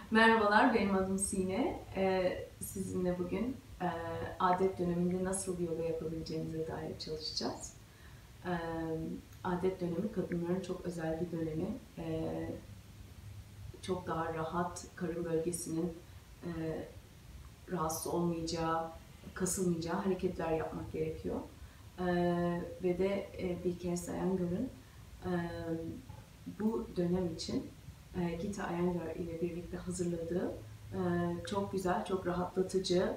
Merhabalar, benim adım Sine. Sizinle bugün adet döneminde nasıl yoga yapabileceğimize dair çalışacağız. Ee, Adet dönemi kadınların çok özel bir dönemi. Çok daha rahat, karın bölgesinin e, rahatsız olmayacağı, kasılmayacağı hareketler yapmak gerekiyor. Ve de Bilkes Iyengar'ın bu dönem için Gita Iyengar ile birlikte hazırladığı çok güzel, çok rahatlatıcı,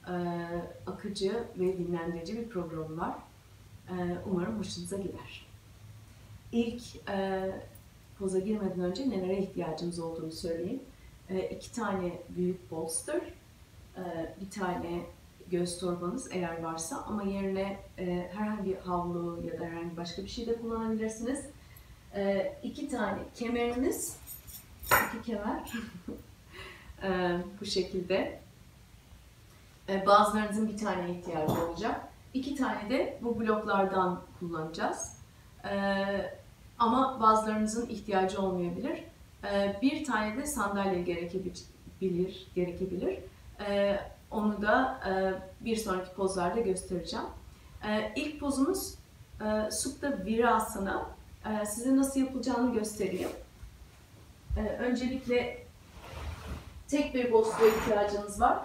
akıcı ve dinlendirici bir programı var. Umarım hoşunuza gider. İlk poza girmeden önce nelere ihtiyacımız olduğunu söyleyeyim. 2 tane büyük bolster, bir tane göğüs torbanız eğer varsa, ama yerine herhangi bir havlu ya da herhangi başka bir şey de kullanabilirsiniz. 2 tane kemeriniz, 2 kemer bu şekilde. Bazılarınızın bir tane ihtiyacı olacak. 2 tane de bu bloklardan kullanacağız. Ama bazılarınızın ihtiyacı olmayabilir. 1 tane de sandalye gerekebilir. Onu da bir sonraki pozlarda göstereceğim. İlk pozumuz Supta Virasana. Size nasıl yapılacağını göstereyim. Öncelikle tek bir bolster'a ihtiyacınız var.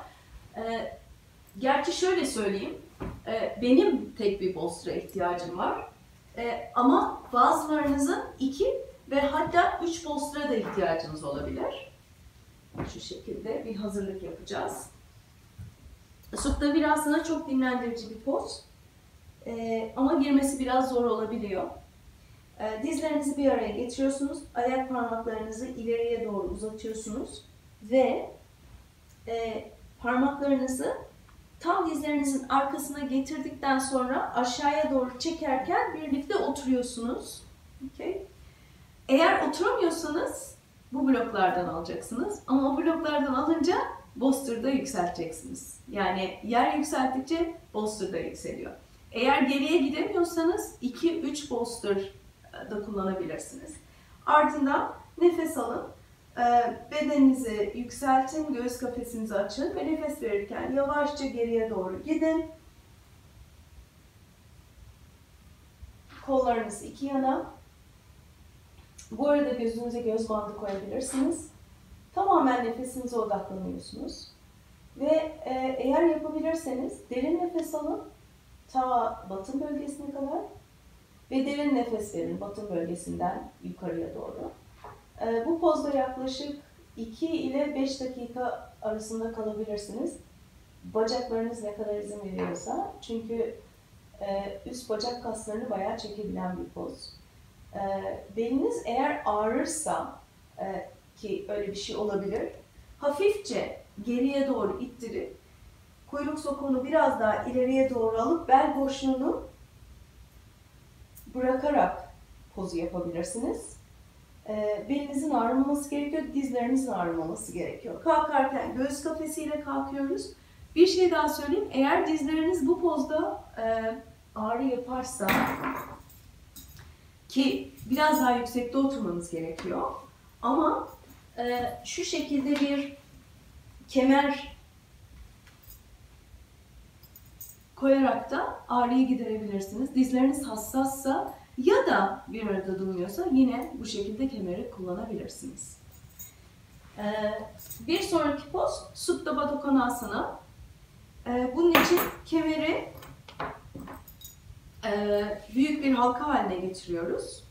Gerçi şöyle söyleyeyim, benim tek bir bolster'a ihtiyacım var. Ama bazılarınızın 2 ve hatta 3 bolster'a da ihtiyacınız olabilir. Şu şekilde bir hazırlık yapacağız. Supta Virasana çok dinlendirici bir poz. Ama girmesi biraz zor olabiliyor. Dizlerinizi bir araya getiriyorsunuz. Ayak parmaklarınızı ileriye doğru uzatıyorsunuz. Ve parmaklarınızı tam dizlerinizin arkasına getirdikten sonra aşağıya doğru çekerken birlikte oturuyorsunuz. Okay. Eğer oturamıyorsanız bu bloklardan alacaksınız. Ama o bloklardan alınca bolster'da yükselteceksiniz. Yani yer yükselttikçe bolster'da yükseliyor. Eğer geriye gidemiyorsanız 2-3 bolster da kullanabilirsiniz. Ardından nefes alın. Bedeninizi yükseltin, göğüs kafesinizi açın ve nefes verirken yavaşça geriye doğru gidin. Kollarınız 2 yana. Bu arada gözünüze göz bandı koyabilirsiniz. Tamamen nefesinize odaklanıyorsunuz. Ve eğer yapabilirseniz derin nefes alın, ta batın bölgesine kadar ve derin nefes verin batın bölgesinden yukarıya doğru. Bu pozda yaklaşık 2 ile 5 dakika arasında kalabilirsiniz. Bacaklarınız ne kadar izin veriyorsa. Çünkü üst bacak kaslarını bayağı çekebilen bir poz. Beliniz eğer ağrırsa, ki öyle bir şey olabilir, hafifçe geriye doğru ittirip kuyruk sokumunu biraz daha ileriye doğru alıp bel boşluğunu bırakarak pozu yapabilirsiniz. Belinizin ağrımaması gerekiyor, dizlerinizin ağrımaması gerekiyor. Kalkarken göğüs kafesiyle kalkıyoruz. Bir şey daha söyleyeyim, eğer dizleriniz bu pozda ağrı yaparsa, ki biraz daha yüksekte oturmanız gerekiyor, ama şu şekilde bir kemer koyarak da ağrıyı giderebilirsiniz. Dizleriniz hassassa ya da bir arada durmuyorsa yine bu şekilde kemeri kullanabilirsiniz. Bir sonraki poz Supta Baddha Konasana. Bunun için kemeri büyük bir halka haline getiriyoruz.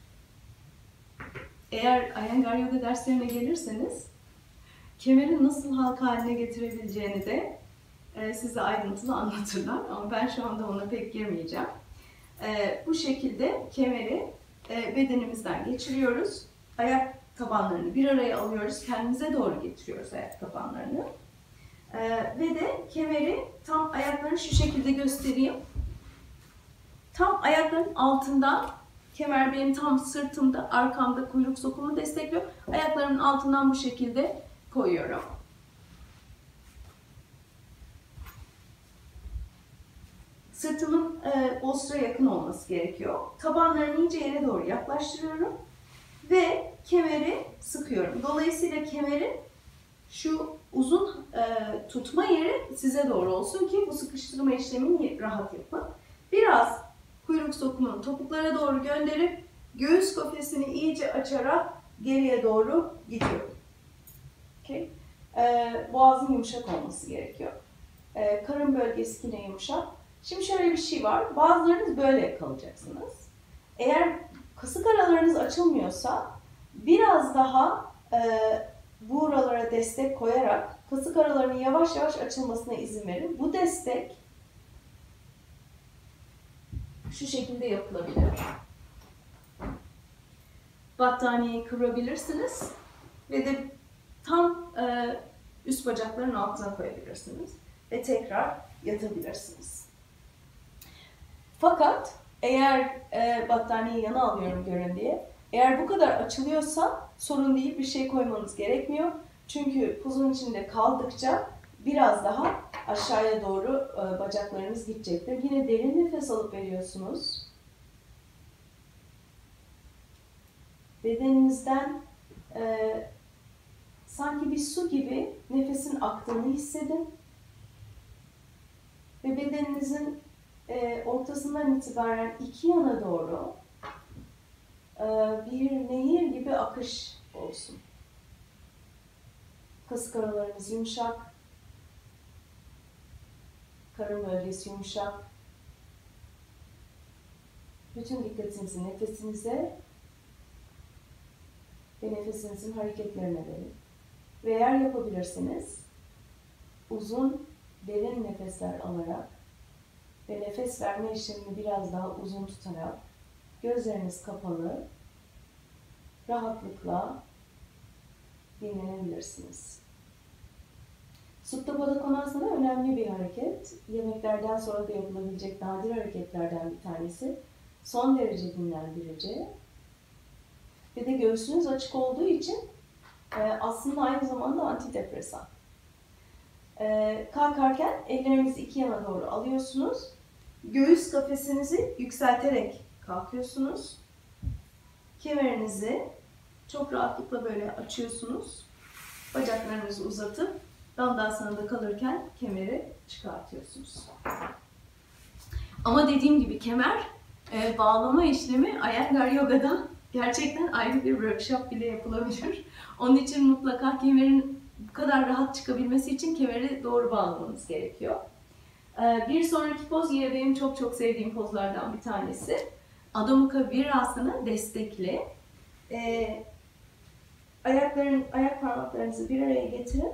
Eğer Iyengar Yoga derslerine gelirseniz kemeri nasıl halka haline getirebileceğini de size ayrıntılı anlatırlar. Ama ben şu anda ona pek girmeyeceğim. Bu şekilde kemeri bedenimizden geçiriyoruz. Ayak tabanlarını bir araya alıyoruz. Kendimize doğru getiriyoruz ayak tabanlarını. Ve de kemeri tam ayaklarını şu şekilde göstereyim. Tam ayakların altından, kemer benim tam sırtımda, arkamda kuyruk sokumu destekliyor. Ayaklarımın altından bu şekilde koyuyorum. Sırtımın bolster'a yakın olması gerekiyor. Tabanlarını iyice yere doğru yaklaştırıyorum ve kemeri sıkıyorum. Dolayısıyla kemerin şu uzun tutma yeri size doğru olsun ki bu sıkıştırma işlemini rahat yapın. Biraz kuyruk sokumunu topuklara doğru gönderip göğüs kafesini iyice açarak geriye doğru gidiyorum. Okay. Boğazın yumuşak olması gerekiyor. Karın bölgesi yine yumuşak. Şimdi şöyle bir şey var. Bazılarınız böyle kalacaksınız. Eğer kasık aralarınız açılmıyorsa biraz daha buralara destek koyarak kasık aralarının yavaş yavaş açılmasına izin verin. Bu destek şu şekilde yapılabilir. Battaniyeyi kıvırabilirsiniz ve de tam üst bacakların altına koyabilirsiniz ve tekrar yatabilirsiniz. Fakat eğer battaniyeyi yana alıyorum görün diye, eğer bu kadar açılıyorsa sorun değil, bir şey koymanız gerekmiyor. Çünkü pozun içinde kaldıkça biraz daha aşağıya doğru bacaklarınız gidecektir. Yine derin nefes alıp veriyorsunuz. Bedeninizden sanki bir su gibi nefesin aktığını hissedin. Ve bedeninizin ortasından itibaren iki yana doğru bir nehir gibi akış olsun. Kasık aralarınız yumuşak, karın bölgesi yumuşak. Bütün dikkatinizi nefesinize ve nefesinizin hareketlerine verin. Ve eğer yapabilirsiniz, uzun, derin nefesler alarak ve nefes verme işlemini biraz daha uzun tutarak gözleriniz kapalı, rahatlıkla dinlenebilirsiniz. Supta Baddha Konasana önemli bir hareket. Yemeklerden sonra da yapılabilecek nadir hareketlerden bir tanesi. Son derece dinlendirici. Ve de göğsünüz açık olduğu için aslında aynı zamanda antidepresan. Kalkarken ellerinizi iki yana doğru alıyorsunuz. Göğüs kafesinizi yükselterek kalkıyorsunuz. Kemerinizi çok rahatlıkla böyle açıyorsunuz. Bacaklarınızı uzatıp Dandasana'da kalırken kemeri çıkartıyorsunuz. Ama dediğim gibi kemer bağlama işlemi Iyengar Yoga'da gerçekten ayrı bir workshop bile yapılabilir. Onun için mutlaka kemerin bu kadar rahat çıkabilmesi için kemeri doğru bağlamanız gerekiyor. Bir sonraki poz yine benim çok çok sevdiğim pozlardan bir tanesi. Adho Mukha Virasana destekli. Ayak parmaklarınızı bir araya getirin.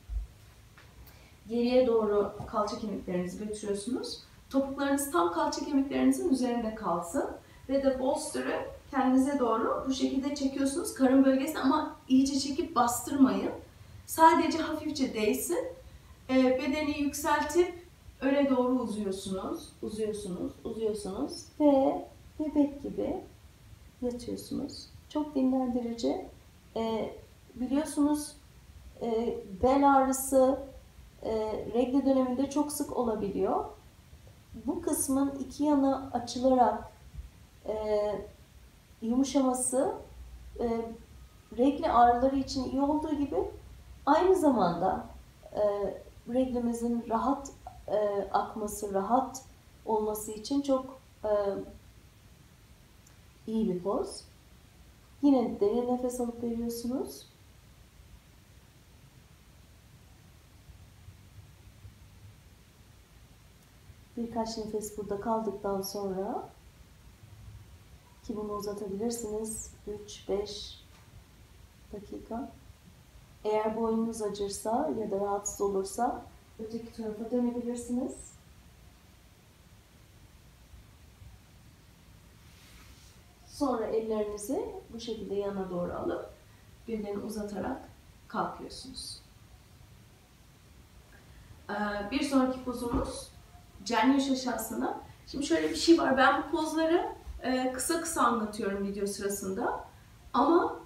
Geriye doğru kalça kemiklerinizi götürüyorsunuz. Topuklarınız tam kalça kemiklerinizin üzerinde kalsın. Ve de bolster'ı kendinize doğru bu şekilde çekiyorsunuz. Karın bölgesine ama iyice çekip bastırmayın. Sadece hafifçe değsin. Bedeni yükseltip öne doğru uzuyorsunuz. Uzuyorsunuz. Ve bebek gibi yatıyorsunuz. Çok dinlendirici. Biliyorsunuz bel ağrısı regle döneminde çok sık olabiliyor. Bu kısmın iki yana açılarak yumuşaması regle ağrıları için iyi olduğu gibi aynı zamanda reglimizin rahat akması, rahat olması için çok iyi bir poz. Yine derin nefes alıp veriyorsunuz. Birkaç nefes burada kaldıktan sonra ki bunu uzatabilirsiniz 3-5 dakika. Eğer boynunuz acırsa ya da rahatsız olursa öteki tarafa dönebilirsiniz. Sonra ellerinizi bu şekilde yana doğru alıp bedeni uzatarak kalkıyorsunuz. Bir sonraki pozumuz Janya Shasana. Şimdi şöyle bir şey var. Ben bu pozları kısa kısa anlatıyorum video sırasında. Ama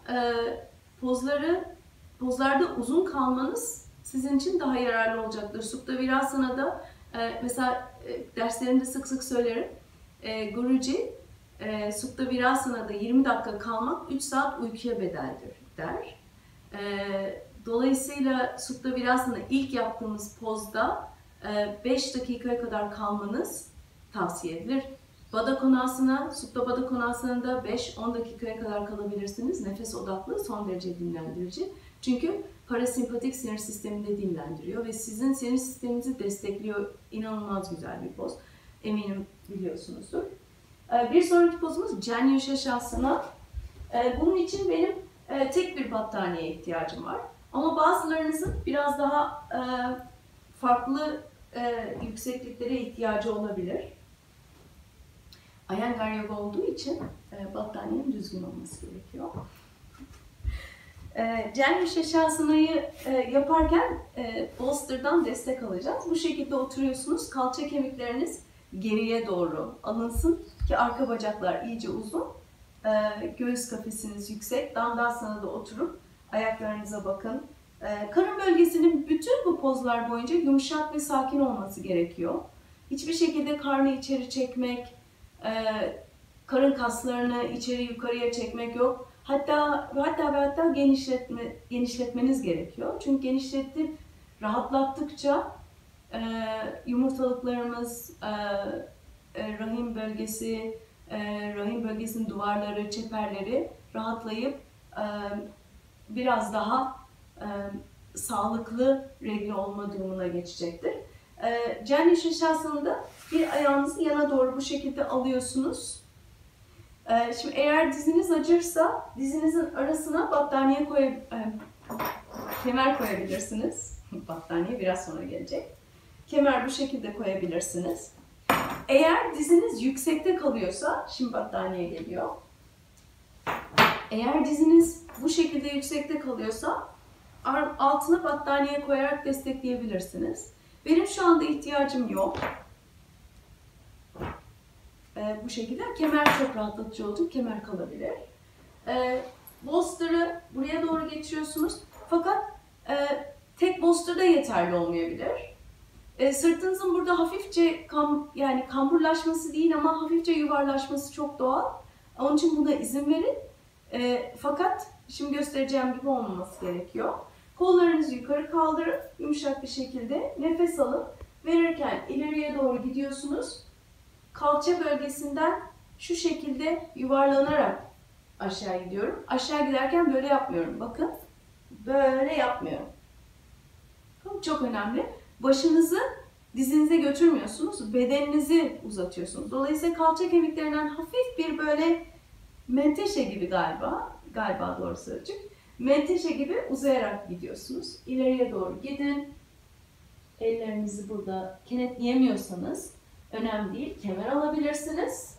pozlarda uzun kalmanız sizin için daha yararlı olacaktır. Supta Virasana'da mesela derslerimde sık sık söylerim. Guruji Supta Virasana'da 20 dakika kalmak 3 saat uykuya bedeldir der. Dolayısıyla Supta Virasana ilk yaptığımız pozda 5 dakikaya kadar kalmanız tavsiye edilir. Baddha Konasana, Supta Baddha Konasana'da 5-10 dakikaya kadar kalabilirsiniz. Nefes odaklı, son derece dinlendirici. Çünkü parasempatik sinir sistemini de dinlendiriyor ve sizin sinir sisteminizi destekliyor. İnanılmaz güzel bir poz. Eminim biliyorsunuzdur. Bir sonraki pozumuz Janu Shasana. Bunun için benim tek bir battaniyeye ihtiyacım var. Ama bazılarınızın biraz daha farklı yüksekliklere ihtiyacı olabilir. Iyengar yoga olduğu için battaniyenin düzgün olması gerekiyor. Janu Shashana'yı yaparken bolster'dan destek alacağız. Bu şekilde oturuyorsunuz. Kalça kemikleriniz geriye doğru alınsın ki arka bacaklar iyice uzun. Göğüs kafesiniz yüksek. Dandasana'da oturup ayaklarınıza bakın. Karın bölgesinin bütün bu pozlar boyunca yumuşak ve sakin olması gerekiyor. Hiçbir şekilde karnı içeri çekmek, karın kaslarını içeri yukarıya çekmek yok. Hatta genişletmeniz gerekiyor. Çünkü genişletip rahatlattıkça yumurtalıklarımız, rahim bölgesi, rahim bölgesinin duvarları, çeperleri rahatlayıp biraz daha sağlıklı regl olma durumuna geçecektir. Janu Shashana'da bir ayağınızı yana doğru bu şekilde alıyorsunuz. Şimdi eğer diziniz acırsa dizinizin arasına battaniye kemer koyabilirsiniz. Battaniye biraz sonra gelecek. Kemer bu şekilde koyabilirsiniz. Eğer diziniz yüksekte kalıyorsa, şimdi battaniye geliyor. Eğer diziniz bu şekilde yüksekte kalıyorsa altına battaniye koyarak destekleyebilirsiniz. Benim şu anda ihtiyacım yok. Bu şekilde kemer çok rahatlatıcı olacak, kemer kalabilir. Bolster'ı buraya doğru geçiriyorsunuz. Fakat tek bolster da yeterli olmayabilir. Sırtınızın burada hafifçe yani kamburlaşması değil ama hafifçe yuvarlaşması çok doğal. Onun için buna izin verin. Fakat şimdi göstereceğim gibi olmaması gerekiyor. Kollarınızı yukarı kaldırın, yumuşak bir şekilde nefes alın. Verirken ileriye doğru gidiyorsunuz. Kalça bölgesinden şu şekilde yuvarlanarak aşağı gidiyorum. Aşağı giderken böyle yapmıyorum. Bakın, böyle yapmıyorum. Çok önemli. Başınızı dizinize götürmüyorsunuz, bedeninizi uzatıyorsunuz. Dolayısıyla kalça kemiklerinden hafif bir böyle menteşe gibi galiba doğru sözcük. Menteşe gibi uzayarak gidiyorsunuz. İleriye doğru gidin. Ellerinizi burada kenetleyemiyorsanız önemli değil, kemer alabilirsiniz.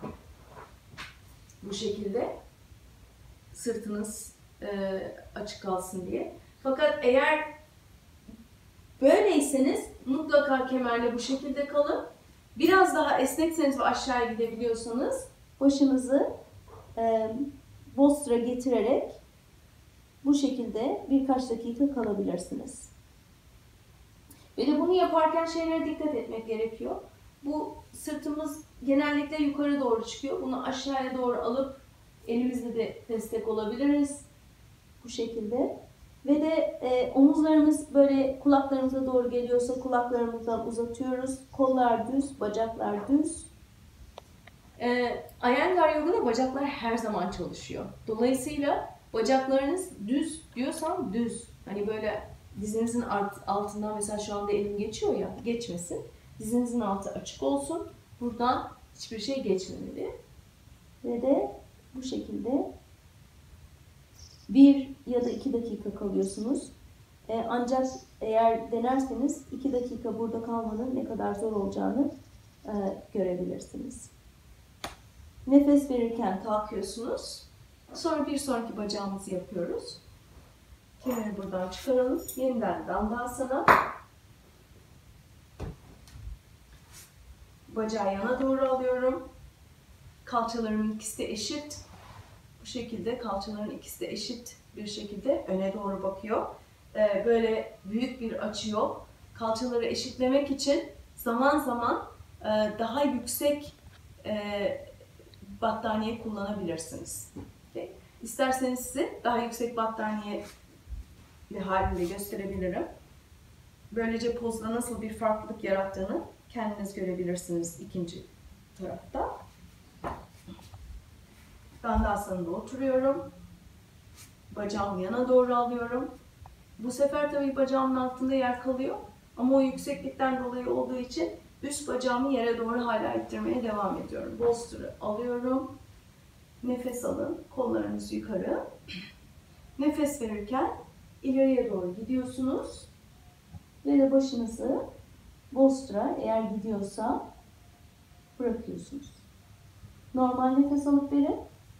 Bu şekilde sırtınız açık kalsın diye. Fakat eğer böyleyseniz mutlaka kemerle bu şekilde kalın. Biraz daha esnekseniz ve aşağıya gidebiliyorsanız başınızı bolster'a getirerek bu şekilde birkaç dakika kalabilirsiniz. Ve de bunu yaparken şeylere dikkat etmek gerekiyor. Bu sırtımız genellikle yukarı doğru çıkıyor. Bunu aşağıya doğru alıp elimizle de destek olabiliriz. Bu şekilde. Ve de omuzlarımız böyle kulaklarımıza doğru geliyorsa kulaklarımızdan uzatıyoruz. Kollar düz, bacaklar düz. Iyengar Yoga'da bacaklar her zaman çalışıyor. Dolayısıyla bacaklarınız düz diyorsam düz. Hani böyle dizinizin altından mesela şu anda elim geçiyor ya, geçmesin. Dizinizin altı açık olsun. Buradan hiçbir şey geçmemeli. Ve de bu şekilde 1 ya da 2 dakika kalıyorsunuz. Ancak eğer denerseniz 2 dakika burada kalmanın ne kadar zor olacağını görebilirsiniz. Nefes verirken kalkıyorsunuz. Sonra bir sonraki bacağımızı yapıyoruz. Kemeri buradan çıkaralım. Yeniden Dandasana. Bacağı yana doğru alıyorum. Kalçalarımın ikisi de eşit. Bu şekilde kalçaların ikisi de eşit bir şekilde öne doğru bakıyor. Böyle büyük bir açı yok. Kalçaları eşitlemek için zaman zaman daha yüksek battaniye kullanabilirsiniz. Okay. İsterseniz size daha yüksek battaniye haliyle gösterebilirim. Böylece pozda nasıl bir farklılık yarattığını kendiniz görebilirsiniz ikinci tarafta. Dandasan'da oturuyorum. Bacağımı yana doğru alıyorum. Bu sefer tabii bacağımın altında yer kalıyor. Ama o yükseklikten dolayı olduğu için üst bacağımı yere doğru hala ittirmeye devam ediyorum. Bolster'ı alıyorum. Nefes alın. Kollarınız yukarı. Nefes verirken ileriye doğru gidiyorsunuz. Ve de başınızı bolster'a eğer gidiyorsa bırakıyorsunuz. Normal nefes alıp verin.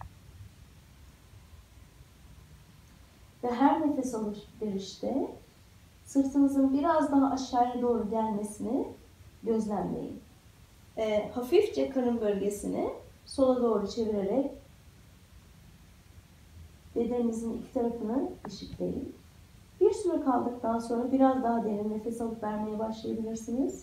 Ve her nefes alışverişte sırtınızın biraz daha aşağıya doğru gelmesini gözlemleyin. Hafifçe karın bölgesini sola doğru çevirerek bedeninizin iki tarafını eşitleyin. Bir süre kaldıktan sonra biraz daha derin nefes alıp vermeye başlayabilirsiniz.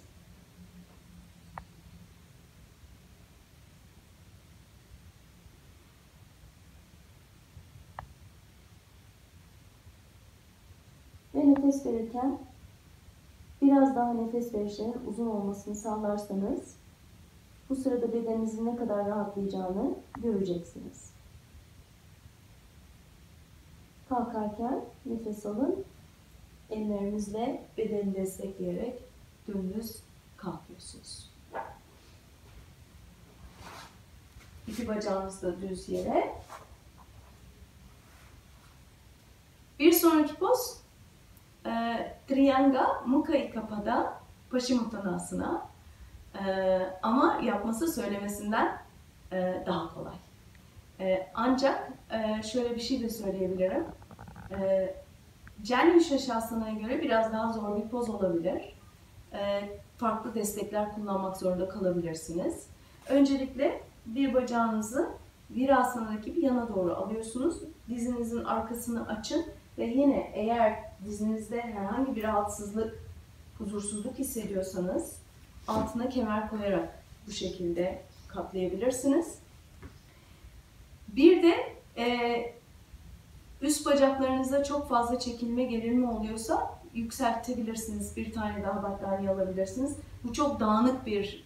Ve nefes verirken biraz daha nefes verişlerin uzun olmasını sağlarsanız bu sırada bedeninizin ne kadar rahatlayacağını göreceksiniz. Kalkarken nefes alın. Ellerinizle bedeni destekleyerek dümdüz kalkıyorsunuz. İki bacağınız da düz yere. Bir sonraki poz Trianga Mukha Ikapada Paschimottanasana. Ama yapması söylemesinden daha kolay. Ancak şöyle bir şey de söyleyebilirim. Janu Shashana'ya göre biraz daha zor bir poz olabilir. Farklı destekler kullanmak zorunda kalabilirsiniz. Öncelikle bir bacağınızı Virasana'daki bir yana doğru alıyorsunuz. Dizinizin arkasını açın ve yine eğer dizinizde herhangi bir rahatsızlık, huzursuzluk hissediyorsanız altına kemer koyarak bu şekilde katlayabilirsiniz. Bir de üst bacaklarınızda çok fazla çekilme, gerilme oluyorsa yükseltebilirsiniz. Bir tane daha battaniye alabilirsiniz. Bu çok dağınık bir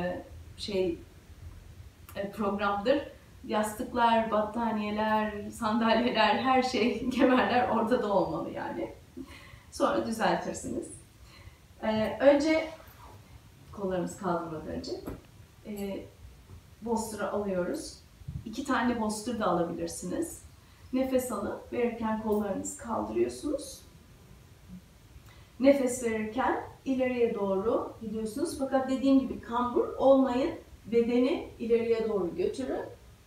programdır. Yastıklar, battaniyeler, sandalyeler, her şey, kemerler ortada olmalı yani. Sonra düzeltirsiniz. Önce kollarımızı kaldırmadan önce bolster'ı alıyoruz. 2 tane bolster da alabilirsiniz. Nefes alıp verirken kollarınızı kaldırıyorsunuz. Nefes verirken ileriye doğru gidiyorsunuz. Fakat dediğim gibi kambur olmayın. Bedeni ileriye doğru götürün.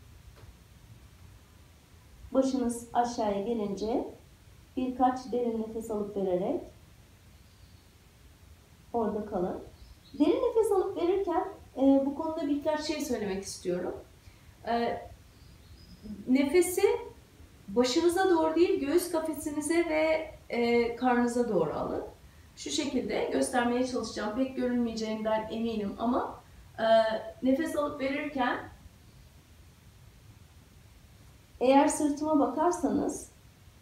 Başınız aşağıya gelince birkaç derin nefes alıp vererek orada kalın. Derin nefes alıp verirken bu konuda birkaç şey söylemek istiyorum. Nefesi başınıza doğru değil, göğüs kafesinize ve karnınıza doğru alın. Şu şekilde göstermeye çalışacağım. Pek görünmeyeceğinden eminim ama nefes alıp verirken eğer sırtıma bakarsanız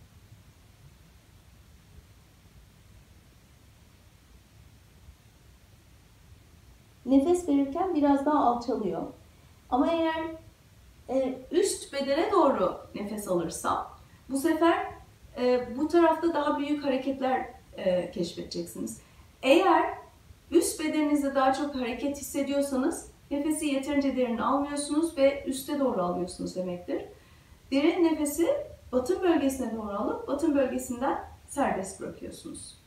nefes verirken biraz daha alçalıyor. Ama eğer üst bedene doğru nefes alırsam bu sefer bu tarafta daha büyük hareketler keşfedeceksiniz. Eğer üst bedeninizde daha çok hareket hissediyorsanız nefesi yeterince derin almıyorsunuz ve üste doğru alıyorsunuz demektir. Derin nefesi batın bölgesine doğru alıp batın bölgesinden serbest bırakıyorsunuz.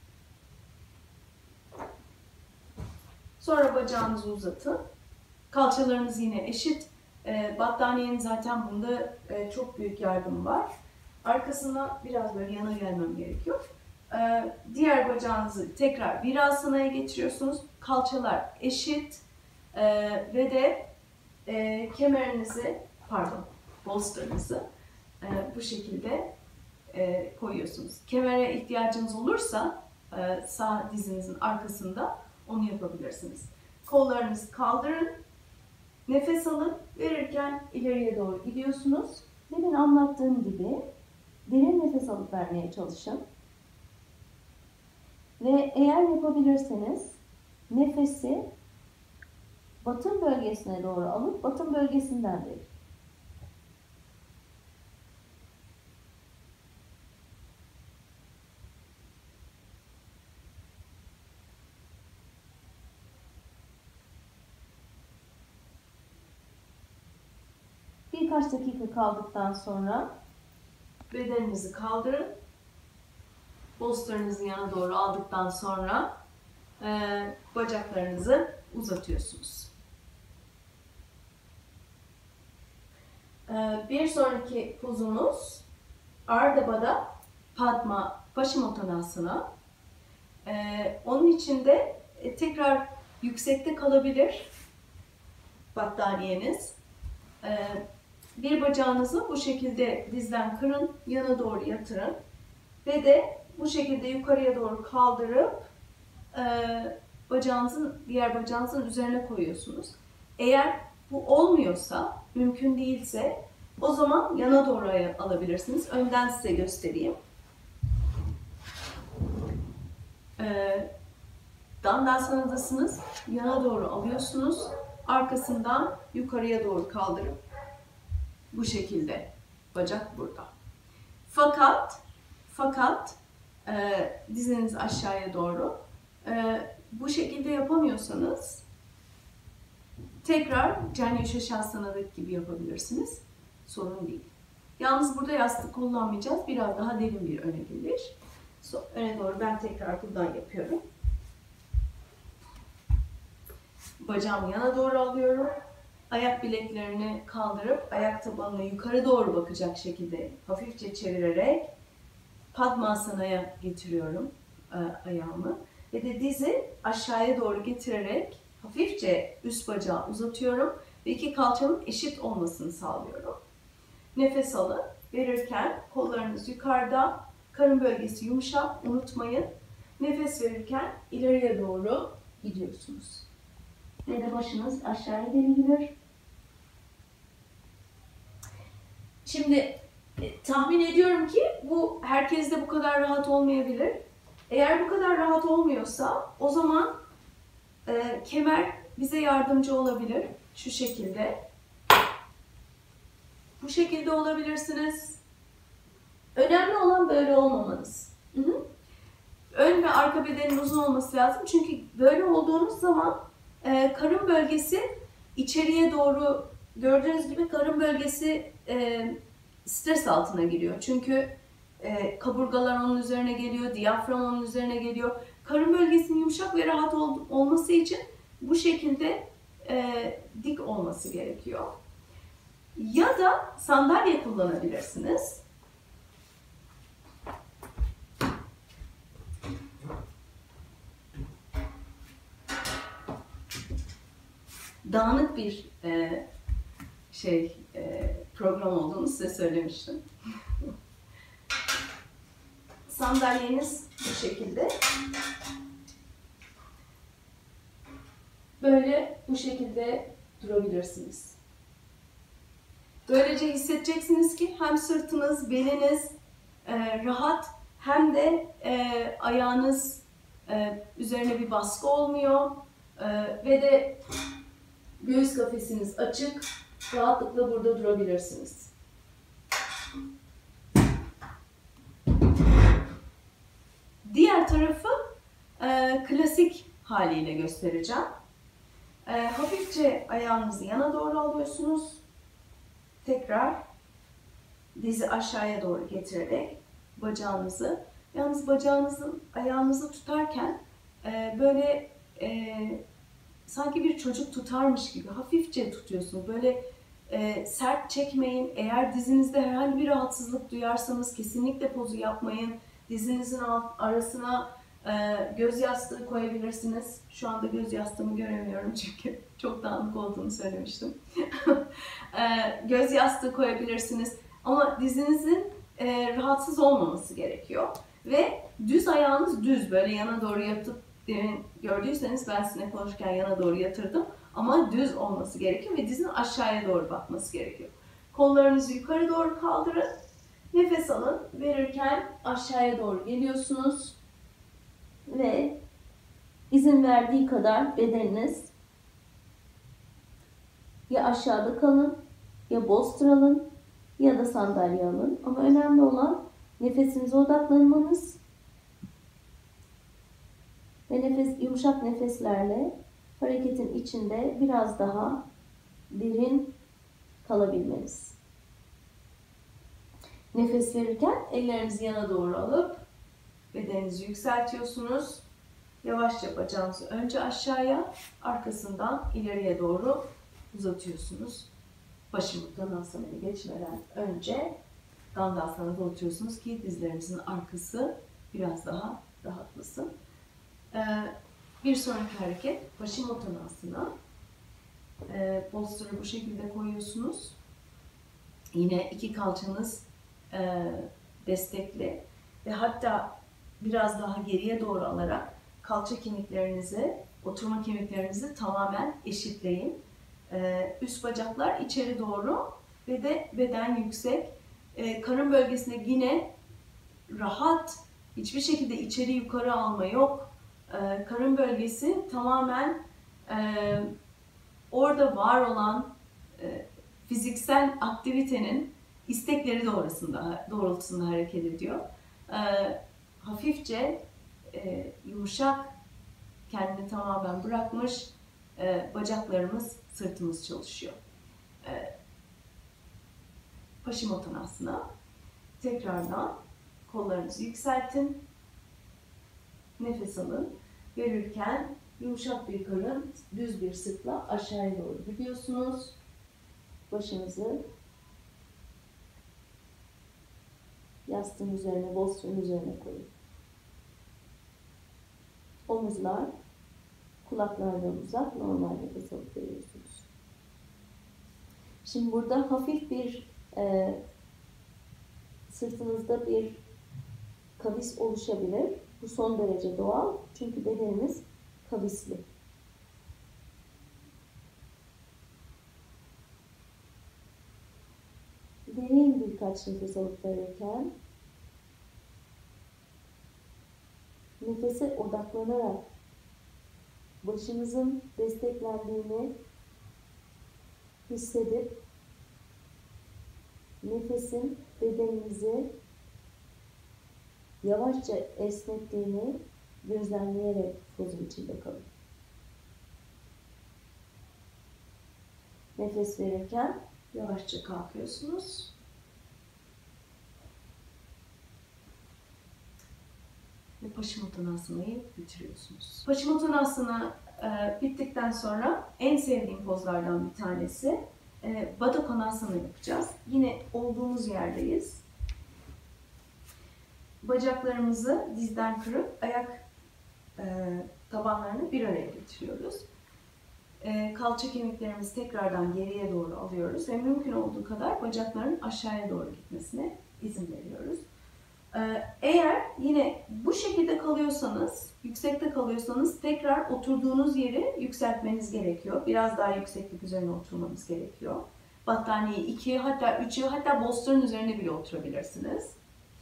Sonra bacağınızı uzatın. Kalçalarınız yine eşit. Battaniyenin zaten bunda çok büyük yardımı var. Arkasına biraz böyle yana gelmem gerekiyor. Diğer bacağınızı tekrar Virasana'ya getiriyorsunuz. Kalçalar eşit ve de kemerinizi, bolster'ınızı bu şekilde koyuyorsunuz. Kemere ihtiyacınız olursa sağ dizinizin arkasında onu yapabilirsiniz. Kollarınızı kaldırın. Nefes alın. Verirken ileriye doğru gidiyorsunuz. Demin anlattığım gibi derin nefes alıp vermeye çalışın. Ve eğer yapabilirseniz nefesi batın bölgesine doğru alıp batın bölgesinden verin. Birkaç dakika kaldıktan sonra bedeninizi kaldırın. Bolsterınızı yana doğru aldıktan sonra bacaklarınızı uzatıyorsunuz. Bir sonraki pozumuz Ardha Baddha Padma Paschimottanasana. Onun için de tekrar yüksekte kalabilir battaniyeniz. Bir bacağınızı bu şekilde dizden kırın, yana doğru yatırın ve de bu şekilde yukarıya doğru kaldırıp diğer bacağınızın üzerine koyuyorsunuz. Eğer bu olmuyorsa, mümkün değilse o zaman yana doğru alabilirsiniz. Önden size göstereyim. Dandasana'dasınız. Yana doğru alıyorsunuz. Arkasından yukarıya doğru kaldırıp bu şekilde. Bacak burada. Fakat diziniz aşağıya doğru. Bu şekilde yapamıyorsanız tekrar Janu Shashana'daki gibi yapabilirsiniz. Sorun değil. Yalnız burada yastık kullanmayacağız. Biraz daha derin bir öne gelir. Öne doğru ben tekrar buradan yapıyorum. Bacağımı yana doğru alıyorum. Ayak bileklerini kaldırıp ayak tabanına yukarı doğru bakacak şekilde hafifçe çevirerek Padmasana'ya getiriyorum ayağımı. Ve de dizi aşağıya doğru getirerek hafifçe üst bacağı uzatıyorum ve iki kalçamın eşit olmasını sağlıyorum. Nefes alın. Verirken kollarınız yukarıda, karın bölgesi yumuşak, unutmayın. Nefes verirken ileriye doğru gidiyorsunuz. Ve de başınız aşağıya gelebilir. Şimdi tahmin ediyorum ki bu herkeste bu kadar rahat olmayabilir. Eğer bu kadar rahat olmuyorsa o zaman kemer bize yardımcı olabilir. Şu şekilde. Bu şekilde olabilirsiniz. Önemli olan böyle olmamanız. Ön ve arka bedenin uzun olması lazım. Çünkü böyle olduğunuz zaman karın bölgesi içeriye doğru, gördüğünüz gibi karın bölgesi stres altına giriyor. Çünkü kaburgalar onun üzerine geliyor, diyafram onun üzerine geliyor. Karın bölgesinin yumuşak ve rahat olması için bu şekilde dik olması gerekiyor. Ya da sandalye kullanabilirsiniz. Dağınık bir program olduğunu size söylemiştim. Sandalyeniz bu şekilde. Böyle bu şekilde durabilirsiniz. Böylece hissedeceksiniz ki hem sırtınız, beliniz rahat hem de ayağınız üzerine bir baskı olmuyor ve de göğüs kafesiniz açık, rahatlıkla burada durabilirsiniz. Diğer tarafı klasik haliyle göstereceğim. Hafifçe ayağınızı yana doğru alıyorsunuz. Tekrar dizi aşağıya doğru getirerek bacağınızı, yalnız ayağınızı tutarken böyle sanki bir çocuk tutarmış gibi hafifçe tutuyorsunuz. Böyle sert çekmeyin. Eğer dizinizde herhangi bir rahatsızlık duyarsanız kesinlikle pozu yapmayın. Dizinizin arasına göz yastığı koyabilirsiniz. Şu anda göz yastığımı göremiyorum çünkü çok dağınık olduğunu söylemiştim. Göz yastığı koyabilirsiniz. Ama dizinizin rahatsız olmaması gerekiyor. Ve düz ayağınız düz, böyle yana doğru yatıp, demin gördüyseniz ben sizinle konuşurken yana doğru yatırdım. Ama düz olması gerekiyor ve dizin aşağıya doğru bakması gerekiyor. Kollarınızı yukarı doğru kaldırın. Nefes alın. Verirken aşağıya doğru geliyorsunuz. ve izin verdiği kadar bedeniniz ya aşağıda kalın, ya bolster alın, ya da sandalye alın. Ama önemli olan nefesinize odaklanmanız ve yumuşak nefeslerle hareketin içinde biraz daha derin kalabilmeniz. Nefes verirken ellerinizi yana doğru alıp bedeninizi yükseltiyorsunuz. Yavaşça bacağınızı önce aşağıya, arkasından ileriye doğru uzatıyorsunuz. Paşimottanasana geçmeden önce Dandasana'da oturuyorsunuz ki dizlerinizin arkası biraz daha rahatlasın. Bir sonraki hareket Paşimottanasana. Bolster'ı bu şekilde koyuyorsunuz. Yine iki kalçanız destekli ve hatta biraz daha geriye doğru alarak kalça kemiklerinizi, oturma kemiklerinizi tamamen eşitleyin. Üst bacaklar içeri doğru ve de beden yüksek. Karın bölgesinde yine rahat, hiçbir şekilde içeri yukarı alma yok. Karın bölgesi tamamen orada var olan fiziksel aktivitenin istekleri doğrultusunda hareket ediyor. Hafifçe yumuşak, kendini tamamen bırakmış, bacaklarımız, sırtımız çalışıyor. Paşimottanasana. Tekrardan kollarınızı yükseltin. Nefes alın. Verirken yumuşak bir karın, düz bir sırtla aşağıya doğru gidiyorsunuz. Başınızı yastığın üzerine, bolsterın üzerine koyun. Omuzlar kulaklardan uzak, normal nefes alıp veriyorsunuz. Şimdi burada hafif bir sırtınızda bir kavis oluşabilir. Bu son derece doğal. Çünkü bedenimiz kavisli. Derin birkaç nefes alıp verirken nefese odaklanarak başınızın desteklendiğini hissedip nefesin bedeninizi yavaşça esnettiğini gözlemleyerek huzur içinde kalın. Nefes verirken yavaşça kalkıyorsunuz. Ve Paşimottanasa'yı bitiriyorsunuz. Paşimottanasana bittikten sonra en sevdiğim pozlardan bir tanesi Baddha Konasana yapacağız. Yine olduğumuz yerdeyiz. Bacaklarımızı dizden kırıp ayak tabanlarını bir araya getiriyoruz. Kalça kemiklerimizi tekrardan geriye doğru alıyoruz ve mümkün olduğu kadar bacakların aşağıya doğru gitmesine izin veriyoruz. Eğer yine bu şekilde kalıyorsanız, yüksekte kalıyorsanız tekrar oturduğunuz yeri yükseltmeniz gerekiyor. Biraz daha yükseklik üzerine oturmanız gerekiyor. Battaniyeyi 2, hatta 3, hatta bolster'ın üzerine bile oturabilirsiniz.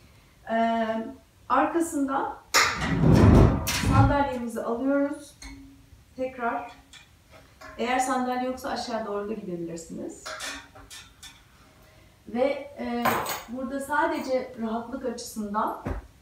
Arkasından sandalyemizi alıyoruz. Tekrar, eğer sandalye yoksa aşağı doğru da gidebilirsiniz. Ve burada sadece rahatlık açısından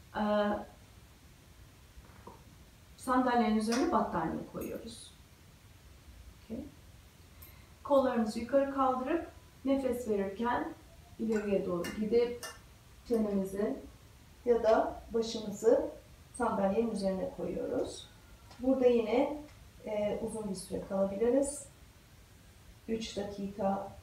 sandalyenin üzerine battaniye koyuyoruz. Okay. Kollarımızı yukarı kaldırıp nefes verirken ileriye doğru gidip çenemizi ya da başımızı sandalyenin üzerine koyuyoruz. Burada yine uzun bir süre kalabiliriz. 3 dakika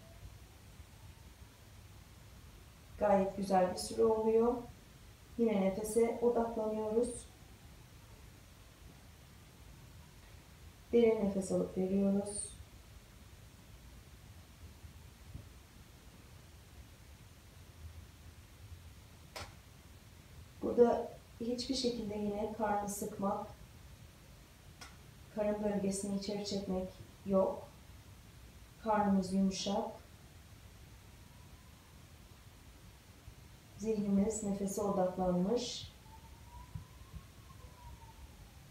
gayet güzel bir süre oluyor. Yine nefese odaklanıyoruz. Derin nefes alıp veriyoruz. Burada hiçbir şekilde yine karnı sıkmak, karın bölgesini içeri çekmek yok. Karnımız yumuşak. Zihnimiz nefese odaklanmış.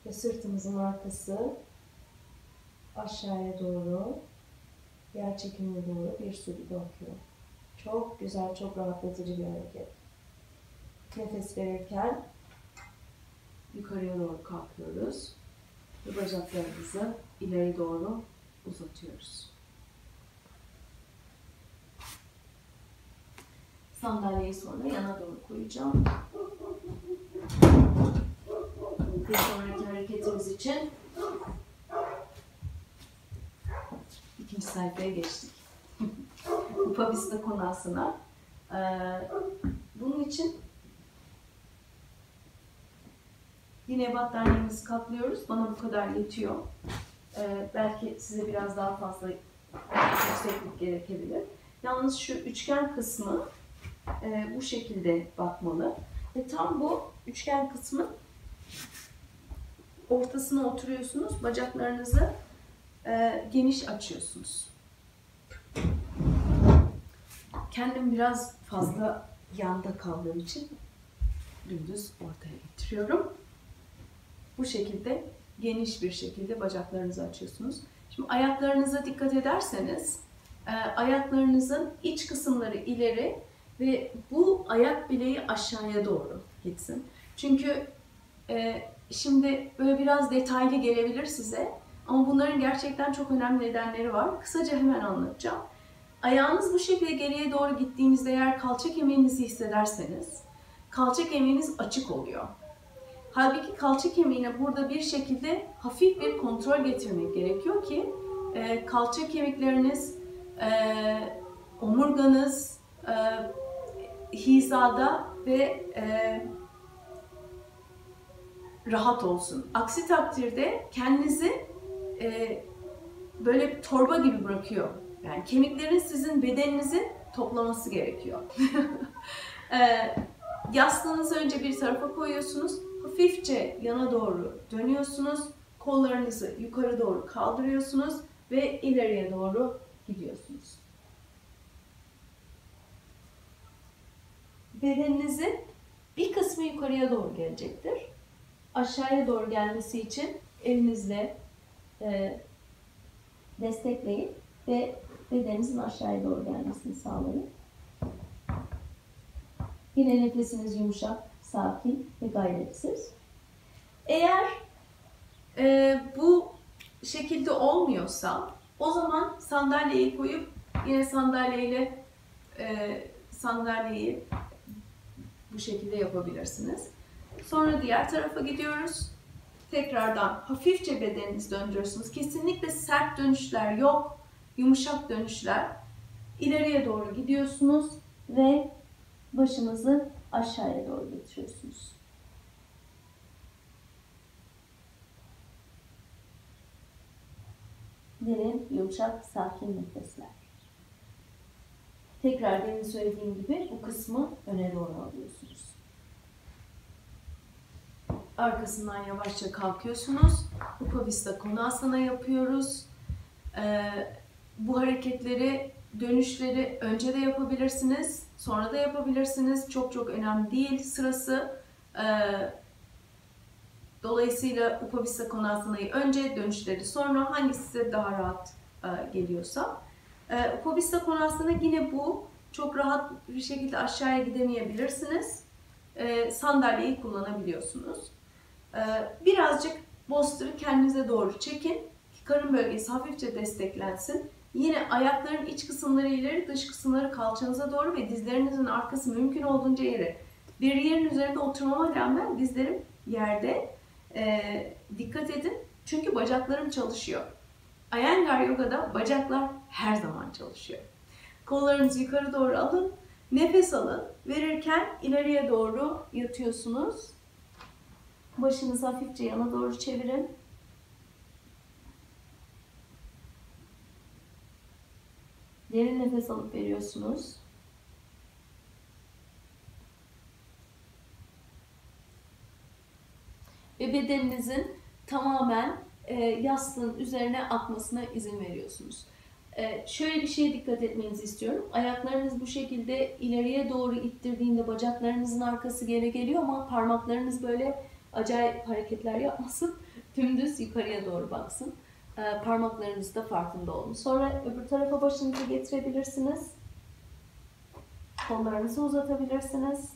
ve sırtımızın arkası aşağıya doğru, yer çekimine doğru bir su gibi akıyor. Çok güzel, çok rahatlatıcı bir hareket. Nefes verirken yukarıya doğru kalkıyoruz ve bacaklarımızı ileri doğru uzatıyoruz. Sandalyeyi sonra yana doğru koyacağım. Bir sonraki hareketimiz için ikinci sayfaya geçtik. Upavista Konasana. Bunun için yine battaniyemizi katlıyoruz. Bana bu kadar yetiyor. Belki size biraz daha fazla yükseklik gerekebilir. Yalnız şu üçgen kısmı bu şekilde batmalı. Ve tam bu üçgen kısmın ortasına oturuyorsunuz. Bacaklarınızı geniş açıyorsunuz. Kendim biraz fazla yanda kaldığım için dümdüz ortaya getiriyorum. Bu şekilde geniş bir şekilde bacaklarınızı açıyorsunuz. Şimdi ayaklarınıza dikkat ederseniz ayaklarınızın iç kısımları ileri ve bu ayak bileği aşağıya doğru gitsin. Çünkü şimdi böyle biraz detaylı gelebilir size ama bunların gerçekten çok önemli nedenleri var. Kısaca hemen anlatacağım. Ayağınız bu şekilde geriye doğru gittiğinizde eğer kalça kemiğinizi hissederseniz kalça kemiğiniz açık oluyor. Halbuki kalça kemiğine burada bir şekilde hafif bir kontrol getirmek gerekiyor ki kalça kemikleriniz, omurganız hizada ve rahat olsun. Aksi takdirde kendinizi böyle bir torba gibi bırakıyor. Yani kemiklerin sizin bedeninizi toplaması gerekiyor. Yastığınızı önce bir tarafa koyuyorsunuz. Hafifçe yana doğru dönüyorsunuz. Kollarınızı yukarı doğru kaldırıyorsunuz ve ileriye doğru gidiyorsunuz. Bedeninizin bir kısmı yukarıya doğru gelecektir. Aşağıya doğru gelmesi için elinizle destekleyin ve bedeninizin aşağıya doğru gelmesini sağlayın. Yine nefesiniz yumuşak, sakin ve gayretsiz. Eğer bu şekilde olmuyorsa o zaman sandalyeyi koyup yine sandalyeyi bu şekilde yapabilirsiniz. Sonra diğer tarafa gidiyoruz. Tekrardan hafifçe bedeninizi döndürüyorsunuz. Kesinlikle sert dönüşler yok. Yumuşak dönüşler. İleriye doğru gidiyorsunuz ve başınızı aşağıya doğru getiriyorsunuz. Derin, yumuşak, sakin nefesler. Tekrar demin söylediğim gibi bu kısmı öne doğru alıyorsunuz. Arkasından yavaşça kalkıyorsunuz. Upavista Konasana yapıyoruz. Bu hareketleri, dönüşleri önce de yapabilirsiniz, sonra da yapabilirsiniz. Çok çok önemli değil sırası. Dolayısıyla Upavista Konasana'yı önce, dönüşleri sonra, hangisi size daha rahat geliyorsa. Upavista Konasana yine bu. Çok rahat bir şekilde aşağıya gidemeyebilirsiniz. Sandalyeyi kullanabiliyorsunuz. Birazcık bolster'ı kendinize doğru çekin ki karın bölgesi hafifçe desteklensin. Yine ayakların iç kısımları ileri, dış kısımları kalçanıza doğru ve dizlerinizin arkası mümkün olduğunca yere. Bir yerin üzerinde oturmama rağmen dizlerim yerde. Dikkat edin çünkü bacaklarım çalışıyor. Iyengar Yoga'da bacaklar her zaman çalışıyor. Kollarınızı yukarı doğru alın, nefes alın. Verirken ileriye doğru yatıyorsunuz. Başınızı hafifçe yana doğru çevirin. Derin nefes alıp veriyorsunuz. Ve bedeninizin tamamen yastığın üzerine akmasına izin veriyorsunuz. Şöyle bir şeye dikkat etmenizi istiyorum. Ayaklarınız bu şekilde ileriye doğru ittirdiğinde bacaklarınızın arkası geri geliyor ama parmaklarınız böyle acayip hareketler yapmasın. dümdüz yukarıya doğru baksın. Parmaklarınız da farkında olun. Sonra öbür tarafa başınızı getirebilirsiniz. Kollarınızı uzatabilirsiniz.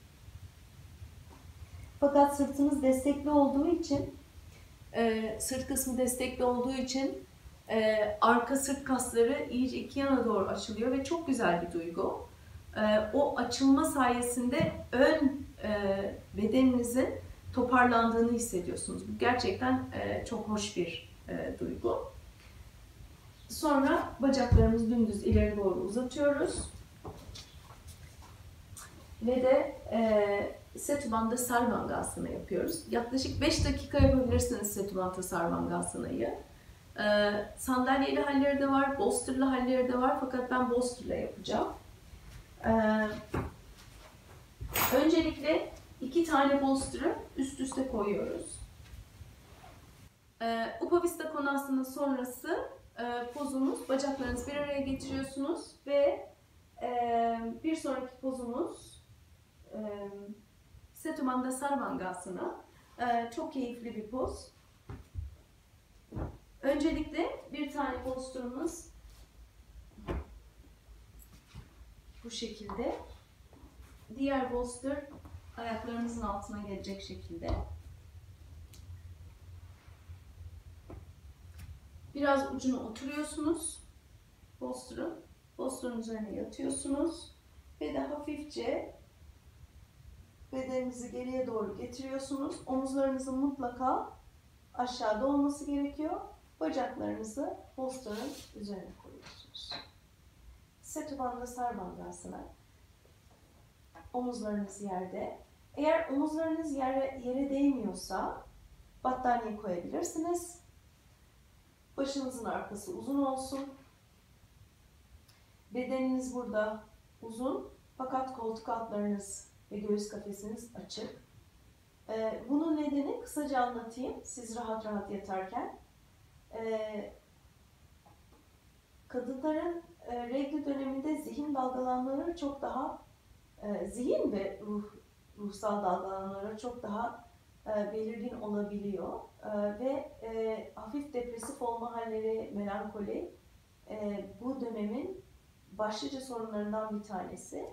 Fakat sırtınız destekli olduğu için, sırt kısmı destekli olduğu için arka sırt kasları iyice iki yana doğru açılıyor ve çok güzel bir duygu. O açılma sayesinde ön bedeninizin toparlandığını hissediyorsunuz. Bu gerçekten çok hoş bir duygu. Sonra bacaklarımızı dümdüz ileri doğru uzatıyoruz. Ve de Setu Bandha Sarvangasana yapıyoruz. Yaklaşık 5 dakika yapabilirsiniz Setu Bandha Sarvangasana'yı. Sandalyeli halleri de var, bolsterlı halleri de var fakat ben bolsterla yapacağım. Öncelikle 2 tane bolster'ı üst üste koyuyoruz. Upavista Konasana sonrası pozumuz, bacaklarınızı bir araya getiriyorsunuz ve bir sonraki pozumuz Setu Bandha Sarvangasana. Çok keyifli bir poz. Öncelikle bir tane posturumuz bu şekilde. Diğer bolster ayaklarınızın altına gelecek şekilde. Biraz ucuna oturuyorsunuz bolster'ın. Bolster'ın üzerine yatıyorsunuz ve de hafifçe bedeninizi geriye doğru getiriyorsunuz. Omuzlarınızın mutlaka aşağıda olması gerekiyor. Bacaklarınızı bolster'ın üzerine koyuyorsunuz. Setu Bandha Sarvangasana. Omuzlarınız yerde. Eğer omuzlarınız yere değmiyorsa battaniye koyabilirsiniz. Başınızın arkası uzun olsun. Bedeniniz burada uzun fakat koltuk altlarınız ve göğüs kafesiniz açık. Bunun nedeni kısaca anlatayım siz rahat rahat yatarken. Kadınların regl döneminde zihin dalgalanmaları çok daha zihin ve ruhsal dalgalanmaları çok daha belirgin olabiliyor ve hafif depresif olma halleri, melankoli bu dönemin başlıca sorunlarından bir tanesi.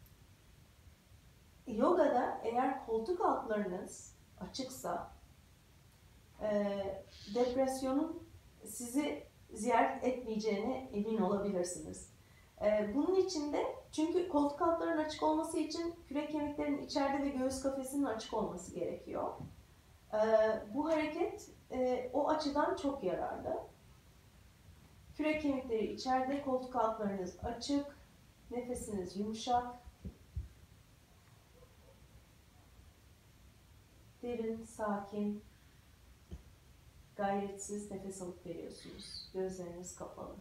Yogada eğer koltuk altlarınız açıksa depresyonun sizi ziyaret etmeyeceğine emin olabilirsiniz. Bunun için de çünkü koltuk altlarının açık olması için kürek kemiklerinin içeride ve göğüs kafesinin açık olması gerekiyor. Bu hareket o açıdan çok yararlı. Kürek kemikleri içeride, koltuk altlarınız açık, nefesiniz yumuşak. Derin, sakin, gayretsiz nefes alıp veriyorsunuz. Gözleriniz kapalı.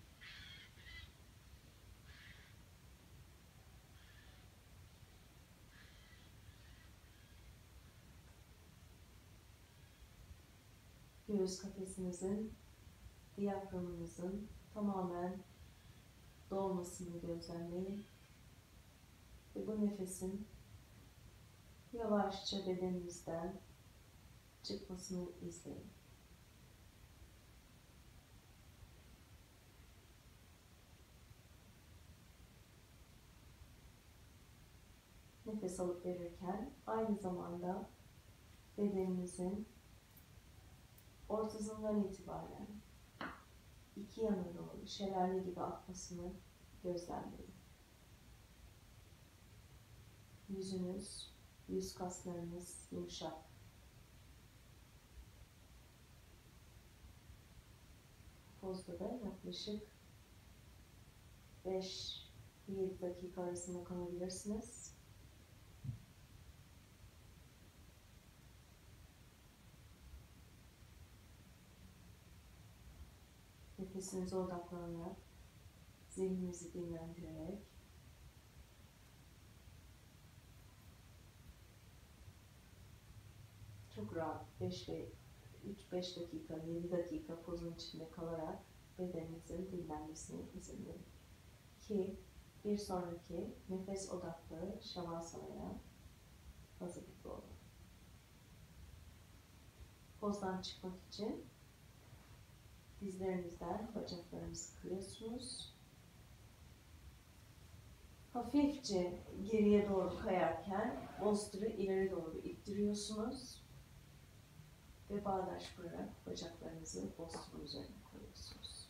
Göğüs kafesinizin, diyaframınızın tamamen dolmasını gözlemleyin. Ve bu nefesin yavaşça bedeninizden çıkmasını izleyin. Nefes alıp verirken aynı zamanda bedeninizin ortasından itibaren iki yana doğru şelale gibi akmasını gözlemleyin. Yüzünüz, yüz kaslarınız yumuşak. Pozda da yaklaşık 5-7 dakika arasında kalabilirsiniz. Nefesinize odaklanarak, zihninizi dinlendirerek çok rahat 3-5 dakika, 7 dakika pozun içinde kalarak bedeninizin dinlenmesine izin verin. Ki bir sonraki nefes odaklı Şavasana'ya hazırlıklı olun. Pozdan çıkmak için dizlerinizden bacaklarınızı kırıyorsunuz. Hafifçe geriye doğru kayarken bolster'ı ileri doğru ittiriyorsunuz. Ve bağdaş kurarak bacaklarınızı bolster'ın üzerine koyuyorsunuz.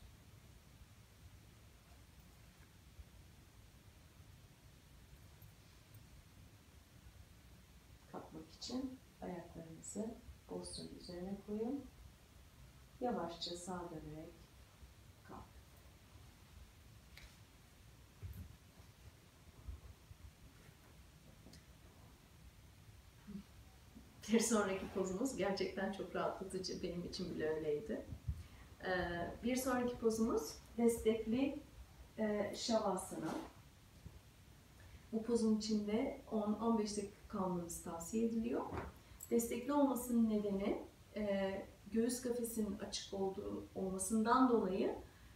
Kalkmak için ayaklarınızı bolster'ın üzerine koyun. Yavaşça sağa dönerek kalk. Bir sonraki pozumuz gerçekten çok rahatlatıcı. Benim için bile öyleydi. Bir sonraki pozumuz destekli Shavasana. Bu pozun içinde 10-15 dakika kalmanız tavsiye ediliyor. Destekli olmasının nedeni göğüs kafesinin açık olmasından dolayı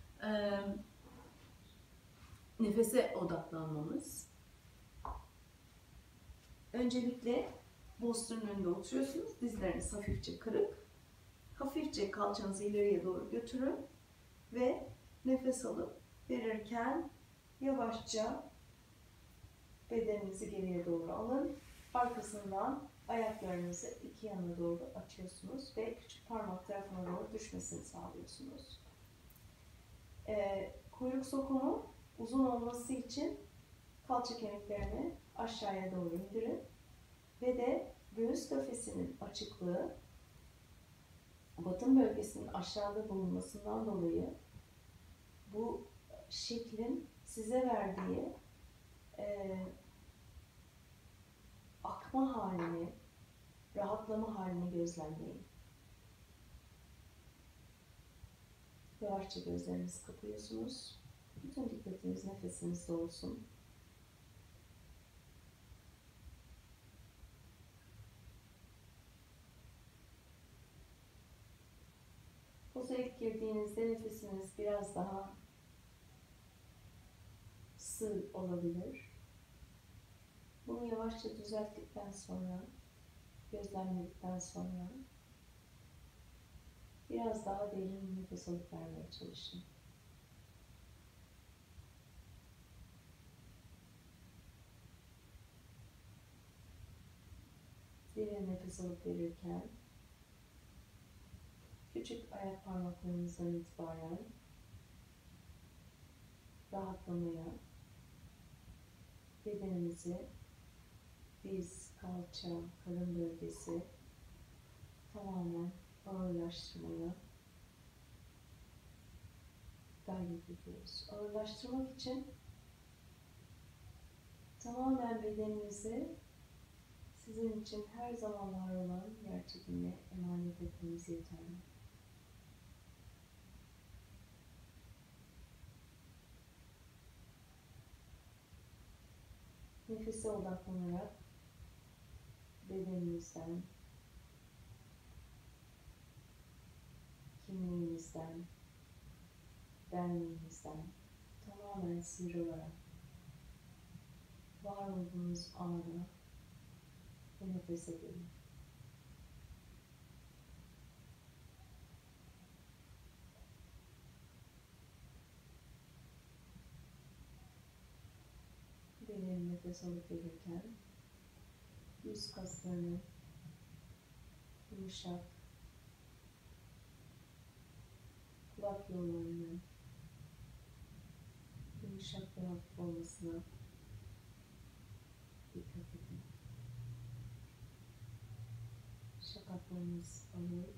nefese odaklanmamız. Öncelikle bolster'ın önünde oturuyorsunuz. Dizleriniz hafifçe kırık. Hafifçe kalçanızı ileriye doğru götürün ve nefes alıp verirken yavaşça bedeninizi geriye doğru alın. Arkasından ayaklarınızı iki yana doğru açıyorsunuz ve küçük parmak tarafına doğru düşmesini sağlıyorsunuz. Kuyruk sokumu uzun olması için kalça kemiklerini aşağıya doğru indirin ve de göğüs kafesinin açıklığı batın bölgesinin aşağıda bulunmasından dolayı bu şeklin size verdiği akma halini, rahatlama halini gözlemleyin. Yavaşça gözlerinizi kapıyorsunuz. Bütün dikkatiniz nefesinizde olsun. Poza ilk girdiğinizde nefesiniz biraz daha sığ olabilir. Bunu yavaşça düzelttikten sonra, gözlemledikten sonra biraz daha derin nefes alıp vermeye çalışın. Derin nefes alıp verirken küçük ayak parmaklarınızdan itibaren rahatlamaya, bedeninizi, diz, kalça, karın bölgesi tamamen ağırlaştırmaya gayret ediyoruz. Ağırlaştırmak için tamamen bedeninizi sizin için her zaman var olan yer çekimine emanet etmeniz yeterli. Nefese odaklanarak bedeninizden, kimliğinizden, benliğinizden tamamen sıyrılarak var olduğunuz ana ve nefes edin. Derin nefes alıp verirken yüz kaslarını yumuşak, kulak yollarının yumuşak ve hafif olmasına dikkat edin. Şakaklarınız ağır,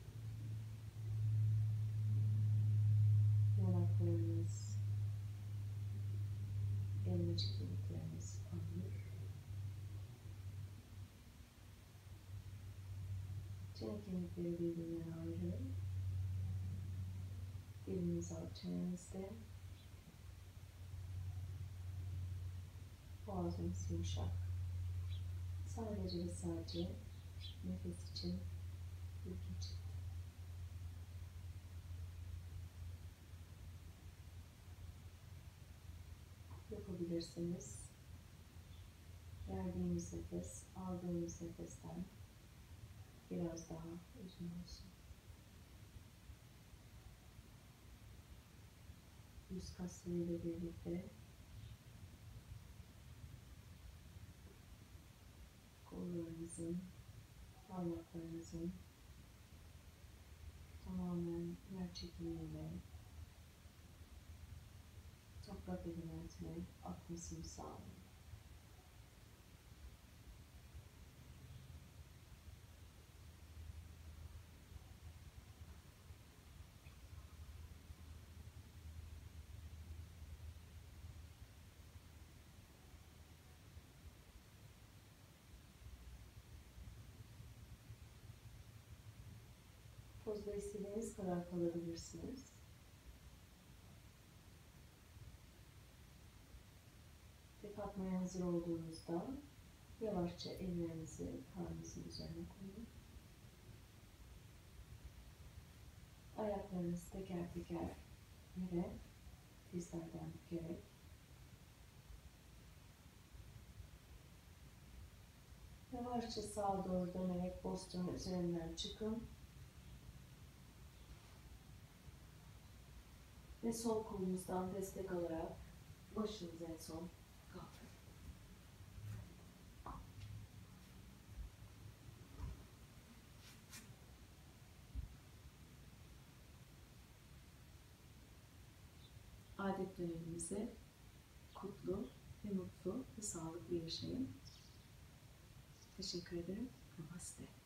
yanaklarınız, elmacık kemikleriniz ağır. Çene kemikleri birbirinden ayrı. Diliniz alçınızda. Boğazınız yumuşak. Sadece ve sadece nefes için ülke çıktı. Yapabilirsiniz. Verdiğimiz nefes, aldığımız nefesten biraz daha uzun olsun. Yüz kaslarıyla birlikte kollarınızın, parmaklarınızın tamamen yer çekimiyle toprak elementine akmasını sağlayın. Pozda istediğiniz kadar kalabilirsiniz. Ve kalkmaya hazır olduğunuzda yavaşça ellerinizi karnınızın üzerine koyun. Ayaklarınızı teker teker yere dizlerden bükerek yavaşça sağa doğru dönerek bostunun üzerinden çıkın. Ve sol kolunuzdan destek alarak başınızı en son kaldırın. Adet dönemimizi kutlu ve mutlu ve sağlıklı yaşayın. Teşekkür ederim. Namaste.